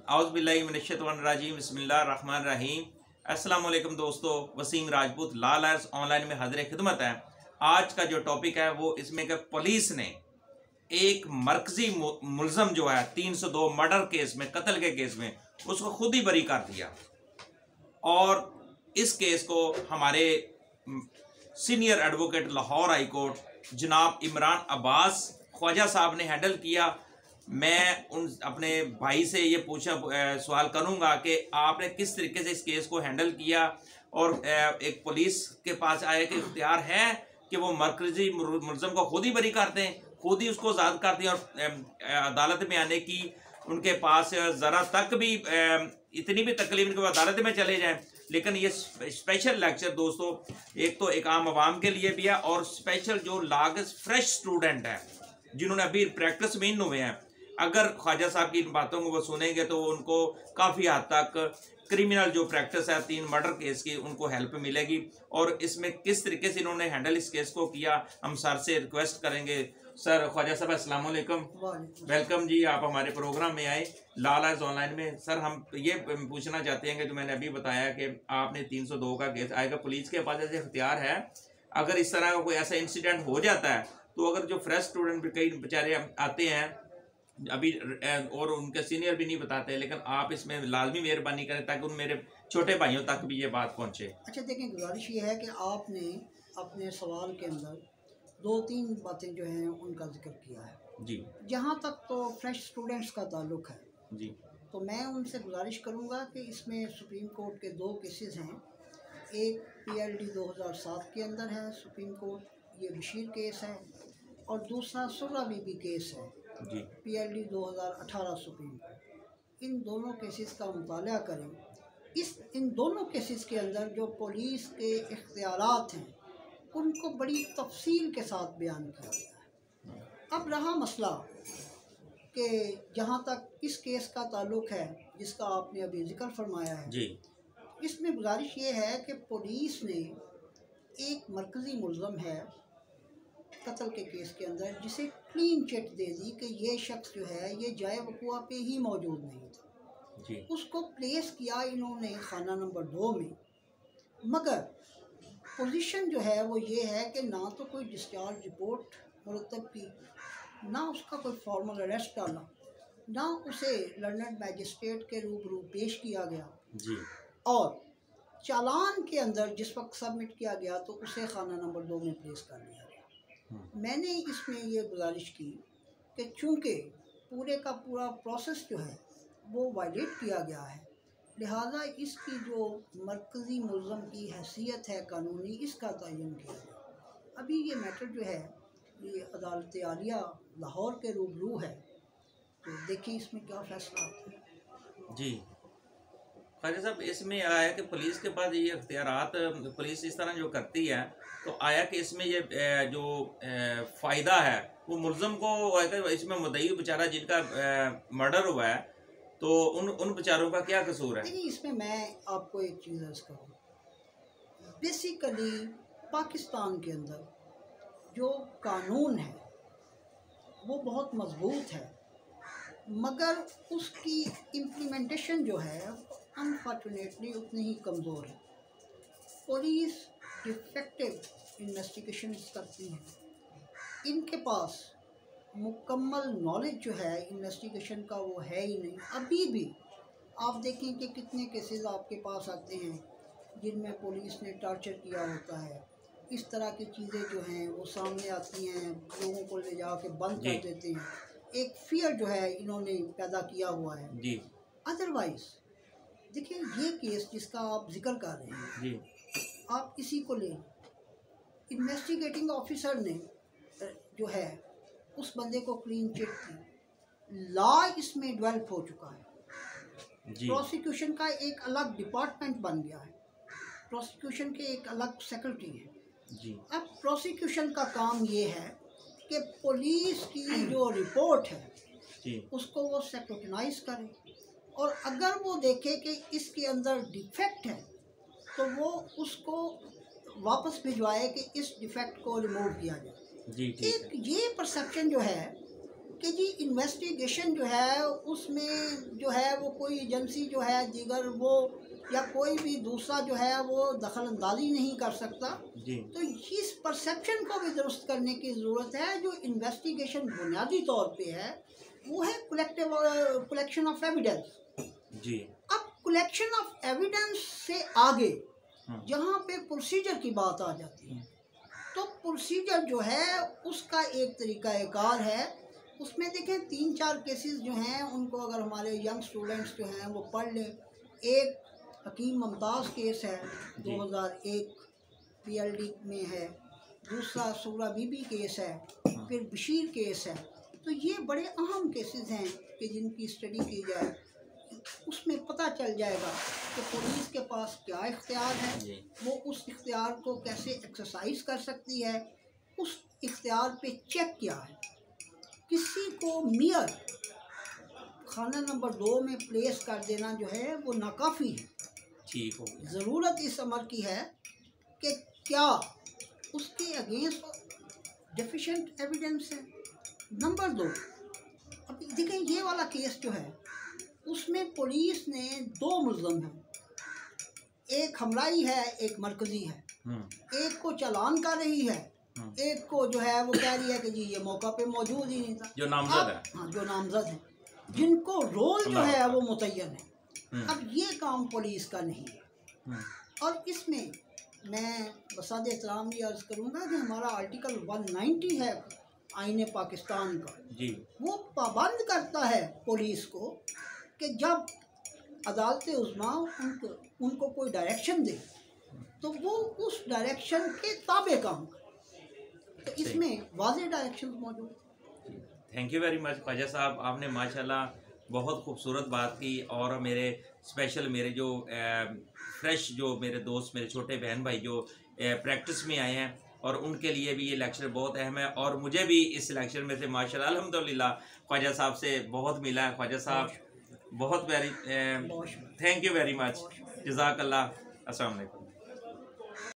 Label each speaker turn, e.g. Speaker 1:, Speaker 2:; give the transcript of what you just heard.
Speaker 1: आउज़ुबिल्लाहि मिनश्शैतानिर्रजीम बिस्मिल्लाहिर्रहमानिर्रहीम। अस्सलाम वालेकुम दोस्तों, Wasim Rajput law learners online में हाजिर खिदमत है। आज का जो टॉपिक है वो इसमें कि पुलिस ने एक मरकजी मुलजम जो है 302 मर्डर केस में, कत्ल के केस में, उसको खुद ही बरी कर दिया। और इस केस को हमारे senior advocate Lahore high court जनाब इमरान अब्बास ख्वाजा साहब ने हैंडल किया। मैं उन अपने भाई से ये सवाल करूंगा कि आपने किस तरीके से इस केस को हैंडल किया और एक पुलिस के पास आया कि इख्तियार है कि वो मरकजी मुलजम को खुद ही बरी कर दें, खुद ही उसको आज़ाद कर दें और अदालत में आने की उनके पास ज़रा तक भी इतनी भी तकलीफ नहीं कि अदालत में चले जाएं। लेकिन ये स्पेशल लेक्चर दोस्तों एक तो एक आम आवाम के लिए भी है और स्पेशल जो लागस फ्रेश स्टूडेंट है जिन्होंने अभी प्रैक्टिस में इन हुए हैं, अगर ख्वाजा साहब की इन बातों को वो सुनेंगे तो उनको काफ़ी हद तक क्रिमिनल जो प्रैक्टिस है 3 मर्डर केस की उनको हेल्प मिलेगी। और इसमें किस तरीके से इन्होंने हैंडल इस केस को किया हम सर से रिक्वेस्ट करेंगे। सर ख्वाजा साहब अस्सलाम वालेकुम, वेलकम जी, आप हमारे प्रोग्राम में आए लॉ लर्स ऑनलाइन में। सर हम ये पूछना चाहते हैं कि जो मैंने अभी बताया कि आपने 302 का केस आएगा, पुलिस के पास ऐसे इख्तियार है अगर इस तरह का कोई ऐसा इंसिडेंट हो जाता है तो अगर जो फ्रेश स्टूडेंट भी कई बेचारे आते हैं अभी और उनके सीनियर भी नहीं बताते, लेकिन आप इसमें लाजमी मेहरबानी करें ताकि उन मेरे छोटे भाइयों तक भी ये बात पहुंचे।
Speaker 2: अच्छा देखें, गुजारिश ये है कि आपने अपने सवाल के अंदर 2-3 बातें जो हैं उनका जिक्र किया है
Speaker 1: जी।
Speaker 2: जहाँ तक तो फ्रेश स्टूडेंट्स का ताल्लुक़ है
Speaker 1: जी, तो
Speaker 2: मैं उनसे गुजारिश करूँगा कि इसमें सुप्रीम कोर्ट के 2 केसेस हैं। एक PLD 2007 के अंदर है सुप्रीम कोर्ट, ये बशीर केस है, और दूसरा सुर्रा बीबी केस है
Speaker 1: जी,
Speaker 2: PLD 2018 सुप्रीम कोर्ट। इन दोनों केसेस का मुताला करें। इन दोनों केसेस के अंदर जो पुलिस के इख्तियारात हैं उनको बड़ी तफसील के साथ बयान किया गया है। अब रहा मसला कि जहाँ तक इस केस का ताल्लुक़ है जिसका आपने अभी जिक्र फरमाया है
Speaker 1: जी,
Speaker 2: इसमें गुजारिश ये है कि पुलिस ने एक मरकज़ी मुलज़म है कत्ल के केस के अंदर जिसे क्लीन चिट दे दी कि ये शख्स जो है ये जाए वक़ुआ पे ही मौजूद नहीं था
Speaker 1: जी,
Speaker 2: उसको प्लेस किया इन्होंने खाना नंबर 2 में। मगर पोजीशन जो है वो ये है कि ना तो कोई डिस्चार्ज रिपोर्ट मुरतब की, ना उसका कोई फॉर्मल अरेस्ट डाला, ना उसे लंदन मैजिस्ट्रेट के रूबरू पेश किया गया
Speaker 1: जी,
Speaker 2: और चालान के अंदर जिस वक्त सबमिट किया गया तो उसे खाना नंबर 2 में प्लेस कर दिया गया। मैंने इसमें ये गुजारिश की कि चूँकि पूरे का पूरा प्रोसेस जो है वो वायलेट किया गया है, लिहाजा इसकी जो मरकज़ी मुलज़म की हैसियत है कानूनी, इसका तयन किया गया। अभी ये मैटर जो है ये अदालत आलिया लाहौर के रूबरू है, तो देखिए इसमें क्या फैसला आता है। जी
Speaker 1: ख्वाजा साहब, इसमें आया कि पुलिस के पास ये इख्तियारात पुलिस इस तरह जो करती है तो आया कि इसमें ये जो फ़ायदा है वो मुलज़म को है, इसमें मुद्दई बेचारा जिनका मर्डर हुआ है तो उन बेचारों का क्या कसूर है?
Speaker 2: देखिए इसमें मैं आपको एक चीज़ अर्ज़ करूँ, बेसिकली पाकिस्तान के अंदर जो कानून है वो बहुत मजबूत है, मगर उसकी इम्प्लीमेंटेशन जो है अनफॉर्चुनेटली उतनी ही कमज़ोर है। पुलिस डिफेक्टिव इन्वेस्टिगेशन करती है, इनके पास मुकम्मल नॉलेज जो है इन्वेस्टिगेशन का वो है ही नहीं। अभी भी आप देखें कि कितने केसेस आपके पास आते हैं जिनमें पुलिस ने टॉर्चर किया होता है, इस तरह की चीज़ें जो हैं वो सामने आती हैं, लोगों को ले जा के बंद कर देते हैं। एक फियर जो है इन्होंने पैदा किया हुआ है जी। अदरवाइज़ देखिए ये केस जिसका आप जिक्र कर रहे हैं जी, आप इसी को ले, इन्वेस्टिगेटिंग ऑफिसर ने जो है उस बंदे को क्लीन चिट की, लॉ इसमें डेवलप हो चुका है जी। प्रोसिक्यूशन का एक अलग डिपार्टमेंट बन गया है, प्रोसिक्यूशन के एक अलग सेक्रेटरी है जी। अब प्रोसिक्यूशन का काम ये है कि पुलिस की जो रिपोर्ट है जी उसको वो सेक्रेटनाइज करे और अगर वो देखे कि इसके अंदर डिफेक्ट है तो वो उसको वापस भिजवाए कि इस डिफेक्ट को रिमूव किया जाए जी। एक ये परसेप्शन जो है कि जी इन्वेस्टिगेशन जो है उसमें जो है वो कोई एजेंसी जो है दीगर वो या कोई भी दूसरा जो है वो दखल अंदाजी नहीं कर सकता
Speaker 1: जी।
Speaker 2: तो इस परसेप्शन को भी दुरुस्त करने की ज़रूरत है। जो इन्वेस्टिगेशन बुनियादी तौर पे है वो है कलेक्शन ऑफ एविडेंस
Speaker 1: जी।
Speaker 2: अब कलेक्शन ऑफ एविडेंस से आगे जहाँ पे प्रोसीजर की बात आ जाती है तो प्रोसीजर जो है उसका एक तरीक़ाकार है। उसमें देखें 3-4 केसेस जो हैं उनको अगर हमारे यंग स्टूडेंट्स जो हैं वो पढ़ लें। एक हकीम मुमताज़ केस है 2001 PLD में है, दूसरा सूरा बीबी केस है, फिर बशीर केस है। तो ये बड़े अहम केसेस हैं कि जिनकी स्टडी की जाए उसमें पता चल जाएगा कि पुलिस के पास क्या इख्तियार है, वो उस इख्तियार को कैसे एक्सरसाइज कर सकती है, उस इख्तियार पे चेक क्या है। किसी को मियर खाना नंबर 2 में प्लेस कर देना जो है वो नाकाफ़ी है। ठीक हो गया। ज़रूरत इस अमर की है कि क्या उसके अगेंस्ट डेफिशिएंट एविडेंस है। नंबर 2 अब देखें ये वाला केस जो है उसमें पुलिस ने 2 मुल्ज़म हैं, एक हमलाई है एक मरकज़ी है। एक को चालान कर रही है, एक को जो है वो कह रही है कि जी ये मौका पे मौजूद ही नहीं था,
Speaker 1: जो नामज़द है।
Speaker 2: हाँ जो नामज़द है, जिनको रोल जो है वो मुतय्यन है। अब ये काम पुलिस का नहीं है और इसमें मैं बसाद एहतराम ये अर्ज़ करूँगा कि हमारा आर्टिकल 190 है आईन पाकिस्तान का जी, वो पाबंद करता है पुलिस को कि जब अदालत उज़्मा उनको कोई डायरेक्शन दे तो वो उस डायरेक्शन के ताबे काम करे। तो इसमें वाज़ेह डायरेक्शन मौजूद।
Speaker 1: Thank you very much Khawaja साहब, आपने माशाल्लाह बहुत खूबसूरत बात की। और मेरे स्पेशल मेरे जो फ्रेश जो मेरे दोस्त मेरे छोटे बहन भाई जो प्रैक्टिस में आए हैं और उनके लिए भी ये लेक्चर बहुत अहम है। और मुझे भी इस लेक्चर में से माशाल्लाह अल्हम्दुलिल्लाह ख्वाजा साहब से बहुत मिला है। ख्वाजा साहब बहुत very thank you very much, जज़ाकल्लाह। अस्सलाम वालेकुम।